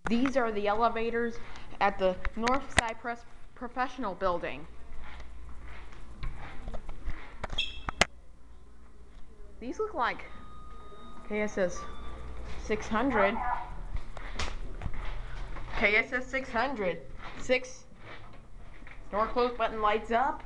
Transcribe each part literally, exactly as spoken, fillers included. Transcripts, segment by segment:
These are the elevators at the North Cypress Professional Building. These look like K S S six hundred. K S S six hundred. Six. Door close button lights up.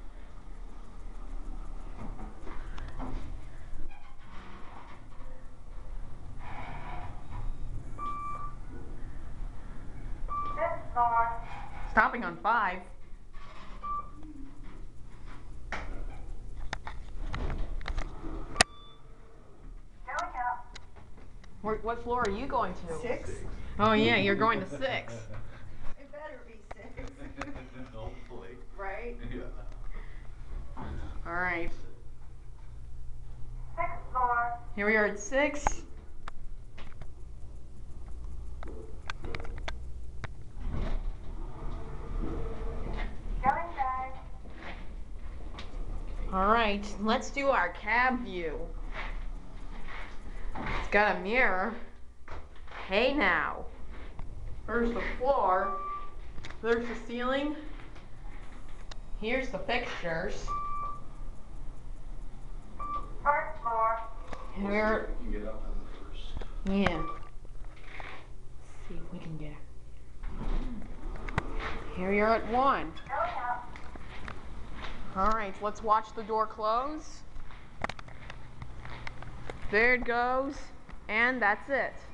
Stopping on five. Going up. Where, what floor are you going to? Six. Oh yeah, you're going to six. It better be six. Hopefully. Right? Yeah. All right. Sixth floor. Here we are at six. Going back. All right, let's do our cab view. It's got a mirror. Hey now. There's the floor. There's the ceiling. Here's the fixtures. First floor. Here, You can get up on the first. yeah. Let's see if we can get it. Here you're at one. Going up. All right, let's watch the door close. There it goes, and that's it.